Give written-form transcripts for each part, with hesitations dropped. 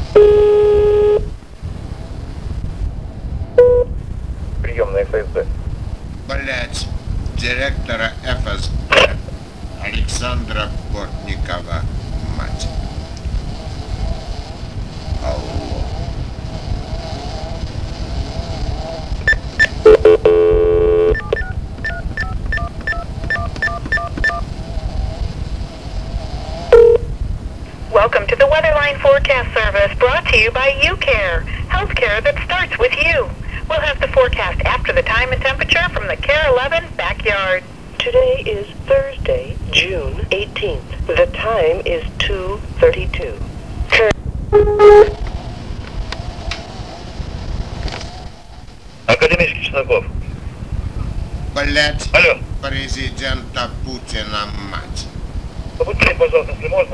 Приемная ФСБ. Блять, директора ФСБ Александра Бортникова, мать. Алло. Welcome to the Weatherline Forecast Service, brought to you by UCare, healthcare that starts with you. We'll have the forecast after the time and temperature from the Care 11 backyard. Today is Thursday, June 18th. The time is 2:32. Академический Чесноков. Блять, Алло. президента Путина, мать. Побудьте, пожалуйста, если можно.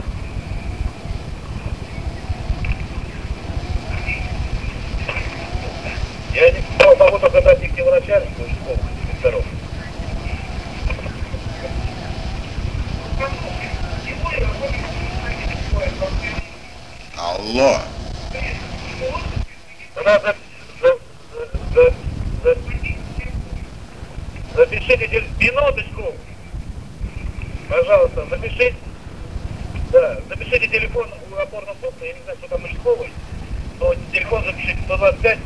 Я не могу только дать их его начальнику, школу, инспекторов. Алло. Запишите, минуточку. Пожалуйста, запишите. Да, запишите телефон у опорного пункта, я не знаю, что там участковый, но телефон запишите 125.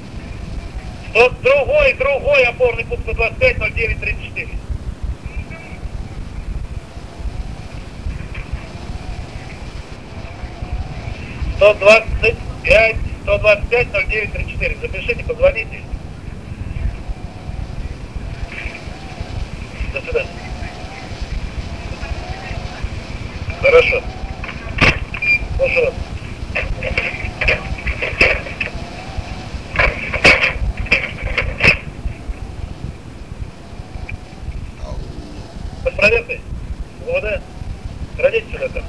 Другой опорный пункт 125 09 34. Сто двадцать пять 09 34. Запишите, позвоните. До свидания. Хорошо. Слушаю вас. Под проверкой? УВД? Родите сюда там.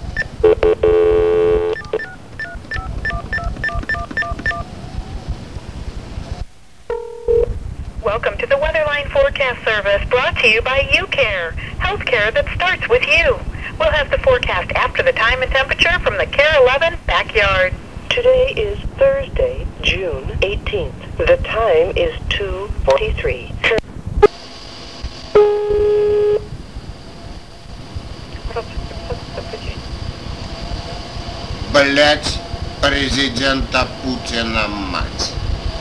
Welcome to the Weatherline Forecast Service, brought to you by UCare, healthcare that starts with you. We'll have the forecast after the time and temperature from the Care 11 backyard. Today is Thursday, June 18th. The time is 2:43. Блять, президента Путина, мать.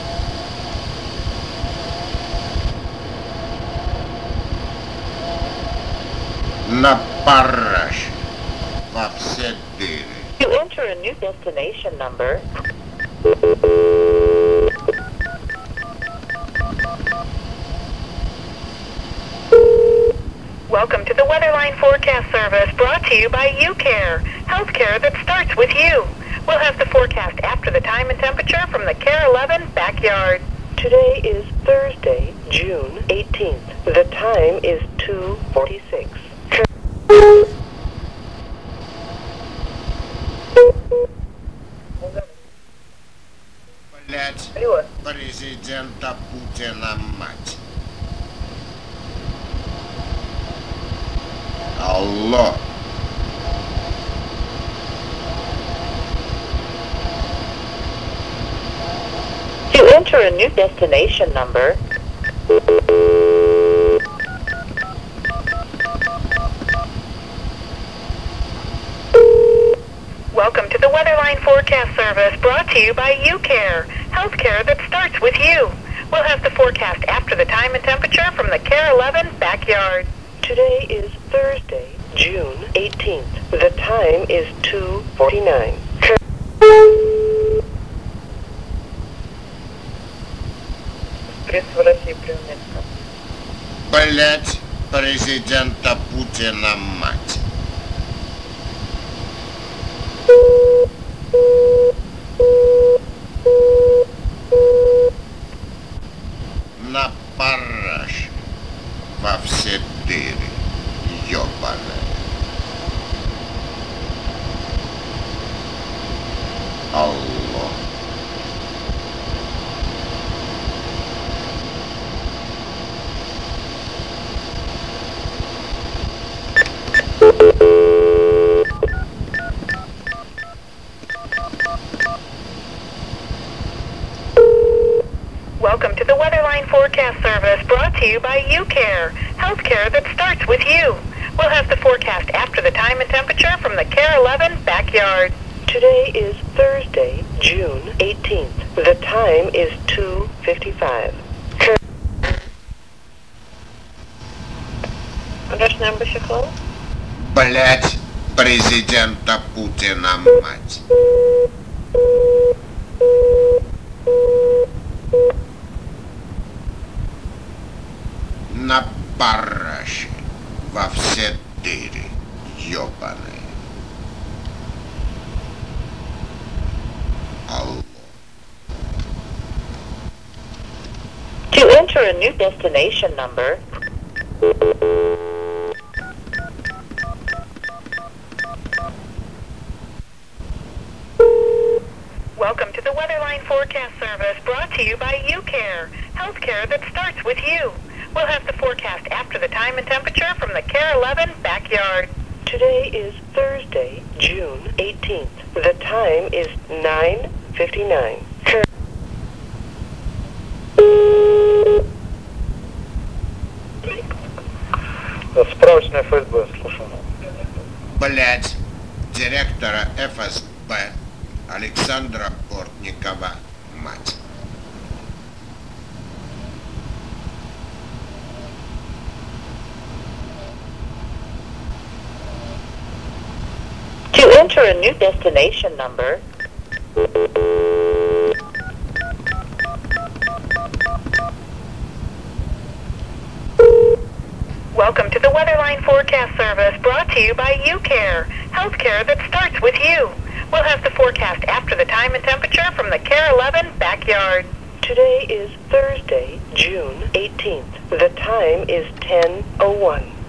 На параш во все дыры. You enter a new destination number. Welcome to the Weatherline Forecast Service, brought to you by UCare, healthcare that starts with you. We'll have the forecast after the time and temperature from the Care 11 backyard. Today is Thursday, June 18th. The time is 2:46. Блять, президента Путина, мать. Алло. You enter a new destination number. Welcome to the Weatherline Forecast Service, brought to you by UCare, healthcare that starts with you. We'll have the forecast after the time and temperature from the Care 11 backyard. Today is Thursday, June 18th. The time is 2:49. Средства России применяются. Блять, президента Путина, мать. На параш во все дыры, ёбаная. Алло. Weatherline Forecast Service brought to you by UCare, healthcare that starts with you. We'll have the forecast after the time and temperature from the Care 11 backyard. Today is Thursday, June 18th. The time is 2:55. Address number, Shaklo? Блять, президента Путина, мать. На параше во все дыры, ёбаные. Алло. To enter a new destination number, welcome to the Weatherline Forecast Service brought to you by UCare, healthcare that starts with you. We'll have the forecast after the time and temperature from the Care 11 backyard. Today is Thursday, June 18th. The time is 9:59. Справочная ФСБ, слушаю. Блять, директора ФСБ Александра Бортникова, мать. To enter a new destination number, welcome to the Weatherline Forecast Service brought to you by UCare, healthcare that starts with you. We'll have the forecast after the time and temperature from the Care 11 backyard. Today is Thursday, June 18th. The time is 10:01.